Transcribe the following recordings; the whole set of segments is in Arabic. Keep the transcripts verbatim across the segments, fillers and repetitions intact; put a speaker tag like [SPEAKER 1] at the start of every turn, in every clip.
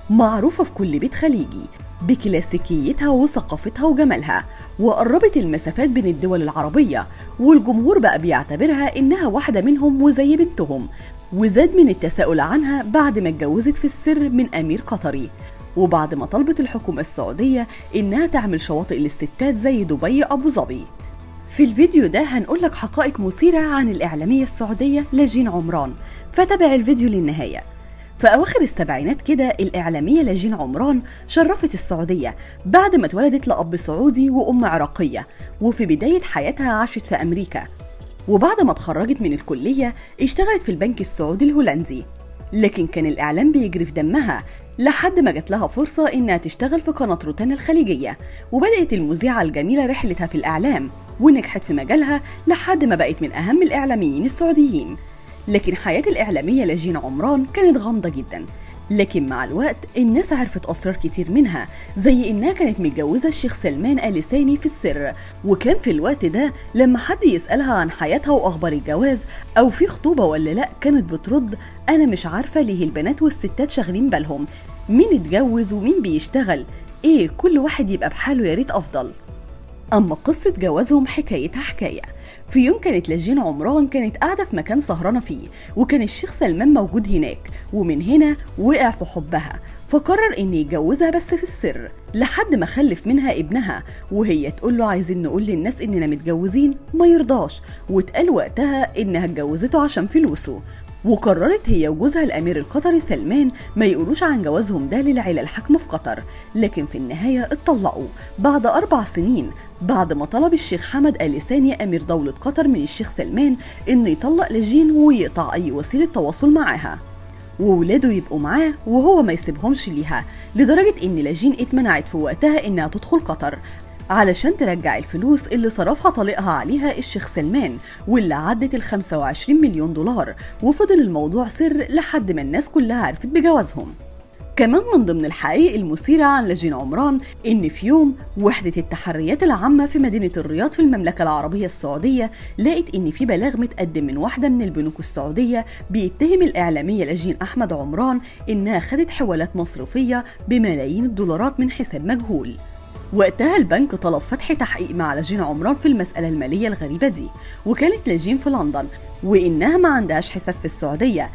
[SPEAKER 1] معروفة في كل بيت خليجي بكلاسيكيتها وثقافتها وجمالها، وقربت المسافات بين الدول العربية، والجمهور بقى بيعتبرها إنها واحدة منهم وزي بنتهم، وزاد من التساؤل عنها بعد ما اتجوزت في السر من أمير قطري، وبعد ما طلبت الحكومة السعودية إنها تعمل شواطئ للستات زي دبي أبو ظبي. في الفيديو ده هنقولك حقائق مثيرة عن الإعلامية السعودية لاجين عمران، فتابع الفيديو للنهاية. في أواخر السبعينات كده الإعلامية لاجين عمران شرفت السعودية بعد ما اتولدت لأب سعودي وأم عراقية، وفي بداية حياتها عاشت في أمريكا، وبعد ما اتخرجت من الكلية اشتغلت في البنك السعودي الهولندي، لكن كان الإعلام بيجري في دمها لحد ما جات لها فرصة إنها تشتغل في قناة روتانا الخليجية، وبدأت المذيعة الجميلة رحلتها في الإعلام ونجحت في مجالها لحد ما بقت من أهم الإعلاميين السعوديين. لكن حياة الإعلامية لاجين عمران كانت غامضة جدا، لكن مع الوقت الناس عرفت أسرار كتير منها، زي إنها كانت متجوزة الشيخ سلمان آل ثاني في السر، وكان في الوقت ده لما حد يسألها عن حياتها وأخبار الجواز أو في خطوبة ولا لأ كانت بترد: أنا مش عارفة ليه البنات والستات شاغلين بالهم، مين اتجوز ومين بيشتغل، إيه كل واحد يبقى بحاله يا ريت أفضل. أما قصة جوازهم حكايتها حكاية. في يوم كانت لاجين عمران كانت قاعدة في مكان سهرانة فيه، وكان الشيخ سلمان موجود هناك، ومن هنا وقع في حبها، فقرر إن يتجوزها بس في السر لحد ما خلف منها ابنها، وهي تقول له عايزين نقول للناس إننا متجوزين، ما يرضاش، واتقال وقتها إنها اتجوزته عشان فلوسه. وقررت هي وجوزها الأمير القطري سلمان ما يقولوش عن جوازهم ده للعيلة الحاكمة في قطر، لكن في النهاية اتطلقوا بعد أربع سنين بعد ما طلب الشيخ حمد آل ثاني أمير دولة قطر من الشيخ سلمان إنه يطلق لاجين ويقطع أي وسيلة تواصل معاها، وولاده يبقوا معاه وهو ما يسيبهمش ليها، لدرجة إن لاجين اتمنعت في وقتها إنها تدخل قطر علشان ترجع الفلوس اللي صرفها طليقها عليها الشيخ سلمان، واللي عدت ال خمسة وعشرين مليون دولار، وفضل الموضوع سر لحد ما الناس كلها عرفت بجوازهم. كمان من ضمن الحقائق المثيرة عن لاجين عمران إن في يوم وحدة التحريات العامة في مدينة الرياض في المملكة العربية السعودية لقت إن في بلاغ متقدم من واحدة من البنوك السعودية بيتهم الإعلامية لاجين أحمد عمران إنها خدت حوالات مصرفية بملايين الدولارات من حساب مجهول. وقتها البنك طلب فتح تحقيق مع لاجين عمران في المسألة المالية الغريبة دي، وكانت لاجين في لندن وإنها ما عندهاش حساب في السعودية،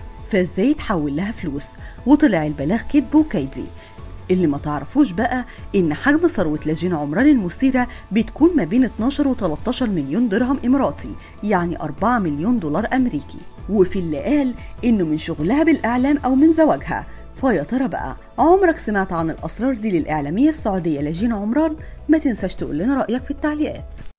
[SPEAKER 1] فازاي تحول لها فلوس؟ وطلع البلاغ كذب وكيدي. اللي ما تعرفوش بقى إن حجم ثروة لاجين عمران المثيرة بتكون ما بين اتناشر و تلتاشر مليون درهم إماراتي، يعني أربعة مليون دولار أمريكي، وفي اللي قال إنه من شغلها بالإعلام أو من زواجها. فيا ترى بقى عمرك سمعت عن الأسرار دي للإعلامية السعودية لاجين عمران؟ ما تنساش تقول لنا رأيك في التعليقات.